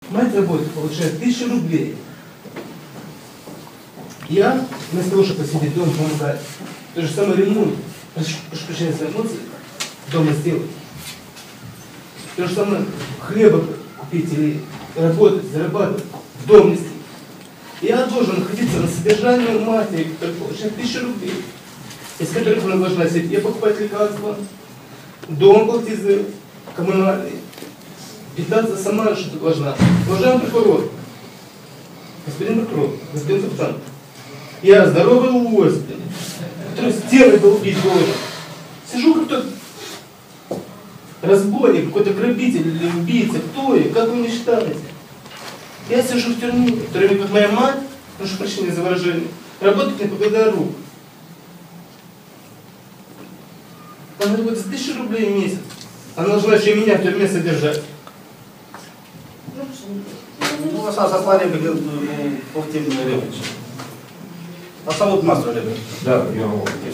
Мать работает, получает 1000 рублей. Я, вместо того, чтобы посидеть дома, помогать. То же самое ремонт. Прошу прощения за эмоции. Дома сделать. То же самое хлеба купить или работать, зарабатывать, в дом нести. Я должен находиться на содержании у матери, которая получает 1000 рублей, из которых она должна себе покупать лекарства, дом платить за коммунальные, питаться сама что-то должна. Уважаемый прокурор, господин прокурор, господин капитан, я здоровый увольствитель, который с телом долбить должен. Сижу как тот разбойник, какой-то грабитель или убийца, кто я, как вы мне считаете? Я сижу в тюрьме, в то время как моя мать, прошу прощения за выражение, работает не покладая рук. Она работает за 1000 рублей в месяц. Она должна еще и меня в тюрьме содержать. Ну, на самом сослание повтельное реплика. А самот мастер реплика. Да, я могу ответить.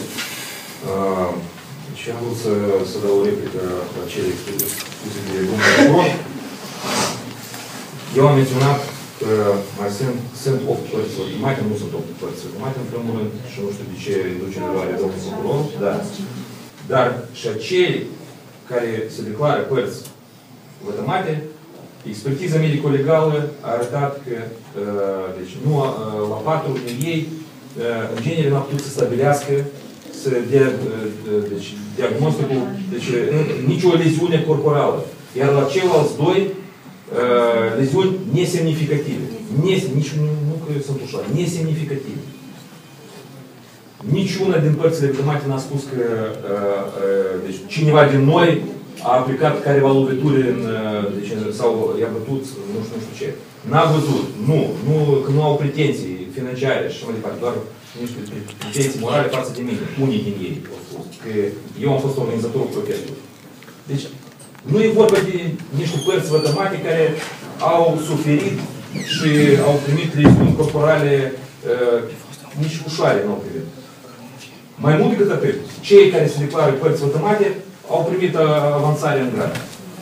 Чему съдала реплика через прокурор. Eu am menționat că mai sunt 8 părți ultimate, nu sunt 8 părți ultimate, în primul rând, și nu știu de ce duce în eroare domnul procuror, da. Dar și acei care se declară părți vătămate, expertiza medico-legală a arătat că deci, nu, la 4 din ei, în genere, n-a putut să stabilească să dea deci, diagnosticul, deci nicio leziune corporală. Iar la ceilalți doi, leziuni nesemnificative. Nici nu că sunt ușoare, nesemnificative. Niciuna din părțile vătămate n-a spus că deci, cineva din noi a aplicat careva lovituri deci, sau i-a bătut, nu știu ce. N-a văzut, că nu au pretenții financiare și așa mai departe, doar niște pretenții morale față de mine. Unii din ei au spus că eu am fost organizatorul protestului. Deci, nu e vorba de niște părți vătămate care au suferit și au primit leziuni corporale nici ușoare nu au primit. Mai mult decât atât, cei care se declară părți vătămate au primit avansare în grad.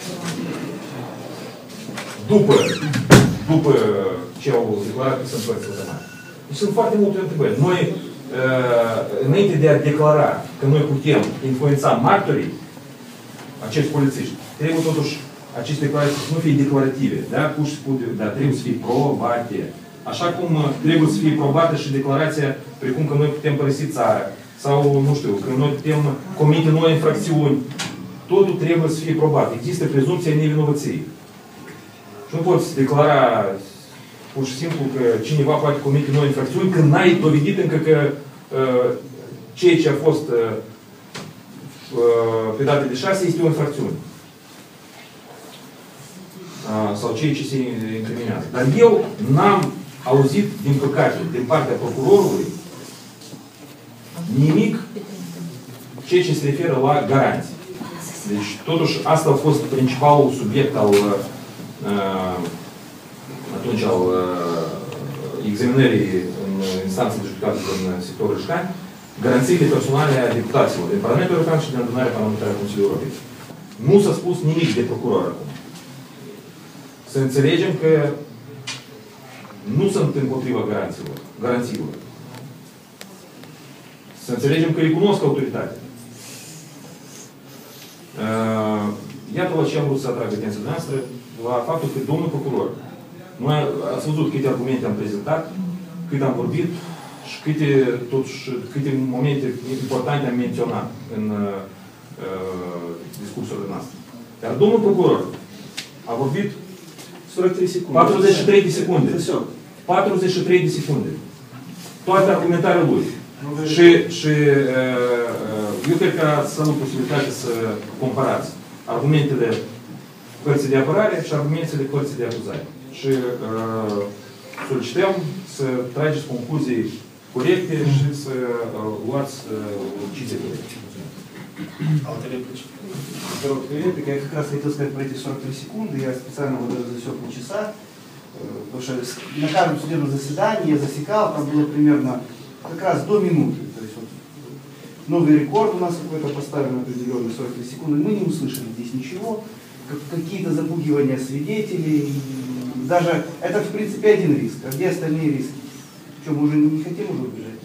După ce au declarat că sunt părți vătămate. Deci sunt foarte multe întrebări. Noi, înainte de a declara că noi putem influența martorii, acești polițiști, trebuie totuși aceste declarații să nu fie declarative, da? Pur și simplu, dar trebuie să fie probate. Așa cum trebuie să fie probată și declarația precum că noi putem părăsi țara, sau, nu știu, că noi putem comite noi infracțiuni, totul trebuie să fie probat. Există prezumția nevinovăției. Și nu poți declara pur și simplu că cineva poate comite noi infracțiuni când n-ai dovedit încă că ceea ce a fost pe data de 6 este o infracțiune. Sau ceea ce se incriminează. Dar eu n-am auzit, din păcate, din partea procurorului, nimic ceea ce se referă la garanții. Deci, totuși, asta a fost principalul subiect al atunci al examinării în instanță de judecată din sectorul Ișcani, garanțiile personale a deputaților din Parlamentul European și din adunarea parlamentară a Consiliului European. Nu s-a spus nimic de procuror acum. Să înțelegem că nu sunt împotriva garanțiilor. Să înțelegem că recunosc autoritatea. Iată la ce am vrut să atrag atenția noastră, la faptul că domnul procuror, noi ați văzut câte argumente am prezentat, cât am vorbit și câte momente importante am menționat în discursurile noastre. Iar domnul procuror a vorbit 43 de secunde. 43 de secunde. Toate argumentarea lui. Și eu cred că ați avut posibilitatea să comparați argumentele părții de apărare și argumentele părții de acuzare. Și solicităm să trageți concluzii corecte și să luați decizie corecte. Alte реплики? Короткая реплика. Я как раз хотел сказать про эти 43 секунды. Я специально вот даже засек полчаса. Потому что на каждом судебном заседании я засекал, там было примерно как раз до минуты. То есть вот новый рекорд у нас какой-то поставлен определенный 43 секунды. Мы не услышали здесь ничего. Какие-то запугивания свидетелей, даже это в принципе один риск, а где остальные риски? Что, мы уже не хотим уже убежать?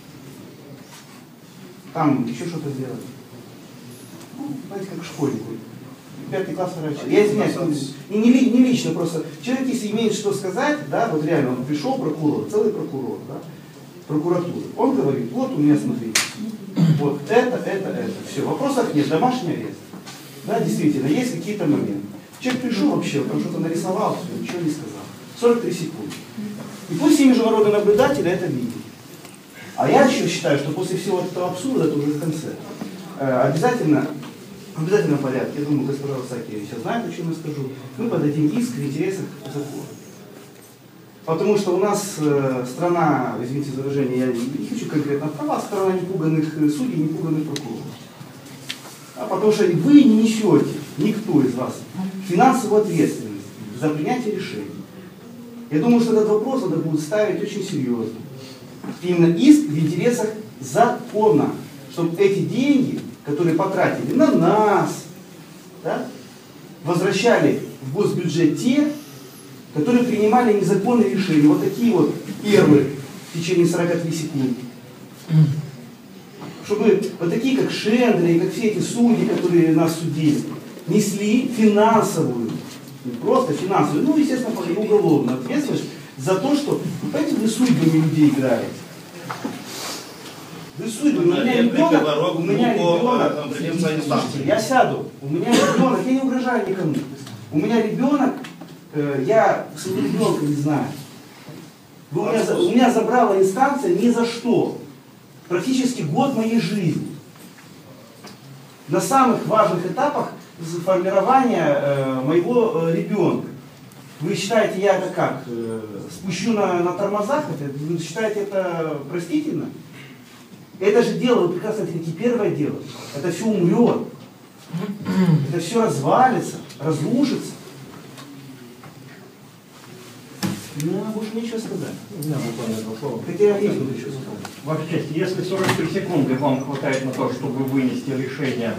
Там еще что-то сделать. Ну, знаете, как школьнику. 5 класс врача. Я извиняюсь, не лично, просто человек, если имеет что сказать, да, вот реально, он пришел прокурор, целый прокурор, да, прокуратура, он говорит, вот у меня, смотрите, вот это, все, вопросов нет, домашний арест. Да, действительно, есть какие-то моменты. Человек пришел вообще, там что-то нарисовал, все, ничего не сказал. 43 секунды. И пусть все международные наблюдатели это видят. А я еще считаю, что после всего этого абсурда, это уже в конце, обязательно порядке, я думаю, госпожа Русакия сейчас знает, о чем я скажу, мы подадим иск в интересах закона. Потому что у нас страна, извините за выражение, я не хочу конкретно права, страна непуганных судей, непуганных прокуроров. Потому что вы не несете, никто из вас, финансовую ответственность за принятие решений. Я думаю, что этот вопрос надо будет ставить очень серьезно. Именно иск в интересах закона, чтобы эти деньги, которые потратили на нас, да, возвращали в госбюджет те, которые принимали незаконные решения. Вот такие вот первые в течение 43 секунд. Чтобы вот такие, как Шендры, и как все эти судьи, которые нас судили, несли финансовую, не просто финансовую, ну, естественно, и уголовную ответственность за то, что, понимаете, вы судьбами людей играете. Вы судьбами, у меня ребенок, слушайте, я сяду, у меня ребенок, я не угрожаю никому. У меня ребенок, я своего ребенка не знаю. У меня забрала инстанция ни за что. Практически год моей жизни. На самых важных этапах формирования моего ребенка. Вы считаете, я это как? Спущу на тормозах? Вы считаете это простительно? Это же дело, вы прекрасно знаете, первое дело. Это все умрет. Это все развалится, разрушится. Ну, больше нечего сказать. Хотя есть буду еще сказать. Ваша честь, если 43 секунды вам хватает на то, чтобы вынести решение,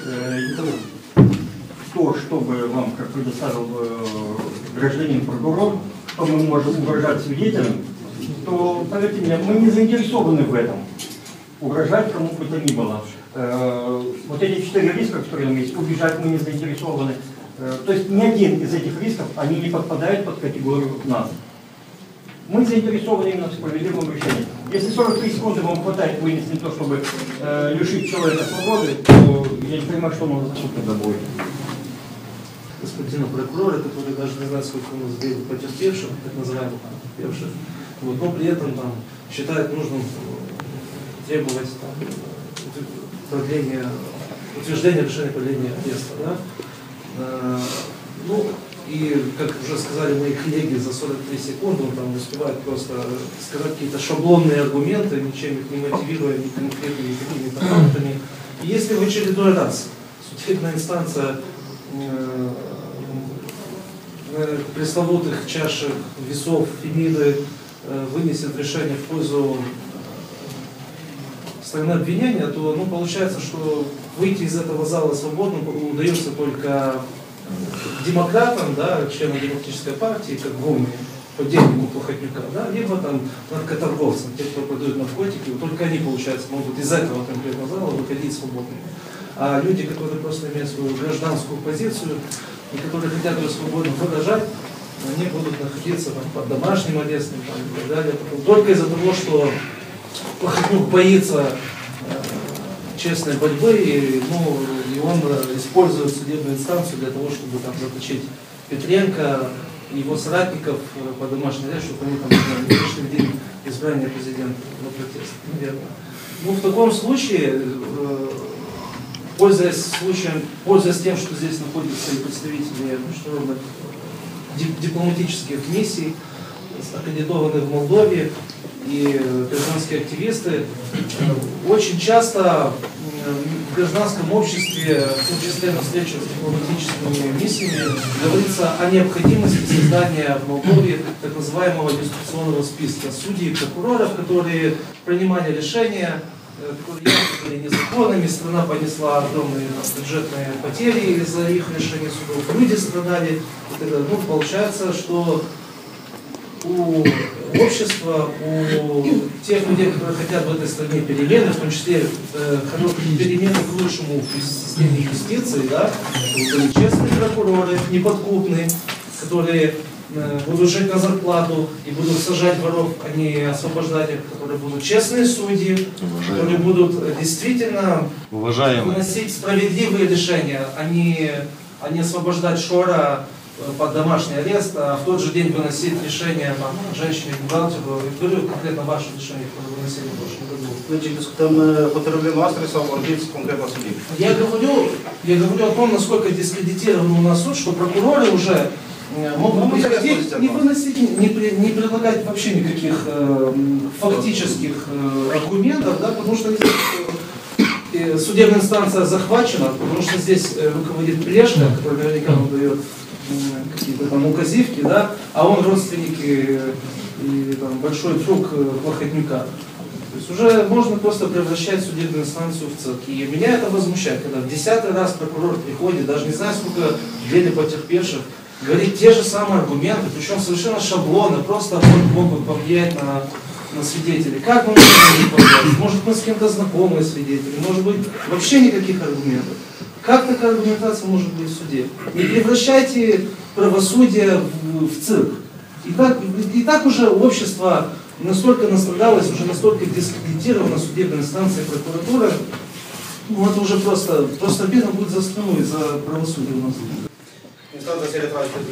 то, чтобы вам, как предоставил гражданин-прокурор, что мы можем угрожать свидетелям, то, поверьте мне, мы не заинтересованы в этом. Угрожать кому бы то ни было. Вот эти 4 риска, которые у нас есть, убежать мы не заинтересованы. То есть ни один из этих рисков, они не подпадают под категорию нас. Мы заинтересованы именно в справедливом решении. Если 43 секунды вам хватает вынести то, чтобы лишить человека свободы, то я не понимаю, что он за тогда будет. Господина прокурора, который даже не знает, сколько у нас было потерпевших, так называемых потерпевших, вот, но при этом там, считает нужным требовать утверждения решения продления ареста. Да? Ну, и, как уже сказали мои коллеги, за 43 секунды он там успевает просто сказать какие-то шаблонные аргументы, ничем их не мотивируя, ни конкретными какими-то фактами. И если в очередной раз судебная инстанция пресловутых чашек весов Фемиды вынесет решение в пользу стороны обвинения, то получается, что выйти из этого зала свободно удается только демократам, да, членам демократической партии, как Гомни, подельнику Плохотнюка, да, либо там наркоторговцам, те, кто продают наркотики, вот только они, получается, могут из этого конкретного зала выходить свободными. А люди, которые просто имеют свою гражданскую позицию и которые хотят ее свободно выражать, они будут находиться там, под домашним арестом и так далее. Только из-за того, что Плохотнюк боится честной борьбы, и он использует судебную инстанцию для того, чтобы там заточить Петренко и его соратников по домашней арест, чтобы они там не пришли в день избрания президента на протест. Наверное. В таком случае, пользуясь тем, что здесь находятся и представители международных дипломатических миссий, аккредитованных в Молдове, и гражданские активисты, очень часто в гражданском обществе, в том числе на встречах с дипломатическими миссиями, говорится о необходимости создания в Молдове так называемого иллюстрационного списка судей и прокуроров, которые принимали решения которые явно были незаконными, страна понесла огромные бюджетные потери из-за их решения судов, люди страдали. И так далее. Ну, получается, что у общества, у тех людей, которые хотят в этой стране перемены, в том числе перемены к лучшему в системе юстиции, да, были честные прокуроры, неподкупные, которые будут жить на зарплату и будут сажать воров, а не освобождать их, которые будут честные судьи, которые будут действительно выносить справедливые решения, а не освобождать шора под домашний арест, а в тот же день выносить решение женщине-бухгалтеру. Я говорю конкретно ваше решение, которое вы выносили в прошлом году. Deci discutăm hotărârile noastre sau vorbiți concret la subiect? Я говорю о том, насколько дискредитирован у нас суд, что прокуроры уже могут не выносить, не предлагать вообще никаких фактических аргументов, да, потому что судебная инстанция захвачена, потому что здесь руководит Плешка, который наверняка нам дает какие-то там указивки, да, а он родственник и там, большой друг Плохотнюка. То есть уже можно просто превращать судебную инстанцию в цирк. И меня это возмущает, когда в 10-й раз прокурор приходит, даже не знаю, сколько деле потерпевших, говорит те же самые аргументы, причем совершенно шаблоны, просто могут повлиять на свидетелей. Как мы можем повлиять? Может, мы с кем-то знакомые свидетели, может быть, вообще никаких аргументов. Как такая аргументация может быть в суде? Не превращайте правосудие в цирк. И так уже общество настолько настрадалось, уже настолько дискредитировано судебная инстанция и прокуратура, ну это уже просто обидно будет за страну и за правосудие у нас. Instanța se retrage pentru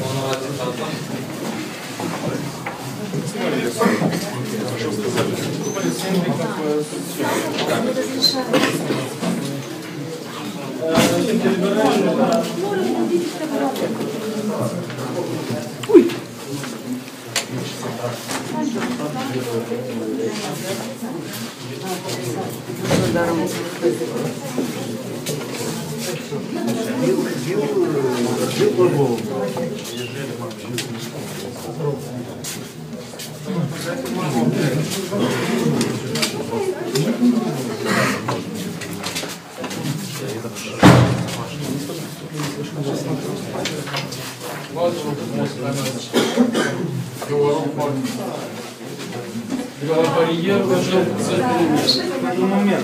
Барьер уже в момент.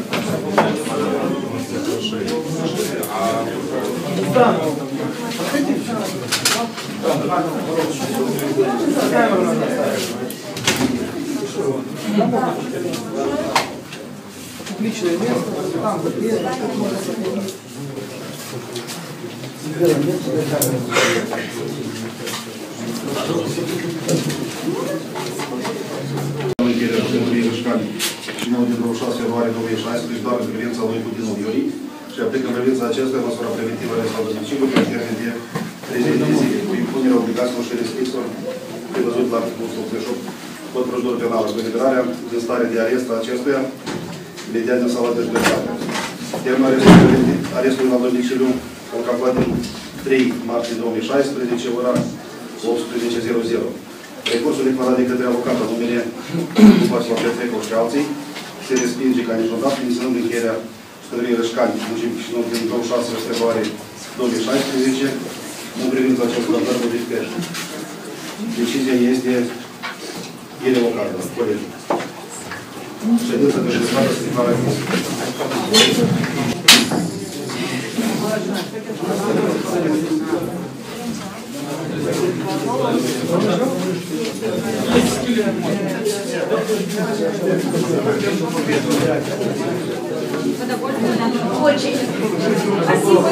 Публичное место, там заклеено. Și 9 din 26 februarie 2016, doar în privința lui Putin Iuri și aplică în privința acestuia măsura preventivă sau domiciliu pe termen de 30 de zile, cu impunerea obligațiilor și restricțiilor prevăzut la articolul 88 Cod procedură penală, cu eliberarea din stare de arest a acestuia imediat din sala de judecată. Termenul arestului la domiciliu calculat din 3 martie 2016, ora 18:00. Recursul declarat de către avocat în numele Vacilav Petrecov și alții se respinge ca niciodată, inițiind încheierea Scădării Rășcani din 26 februarie 2016 în privința acestor modificări. Decizia este irevocată. Colegi. Ședința de judecată se declară închisă. Очень. Спасибо.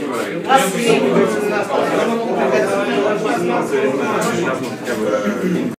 Да,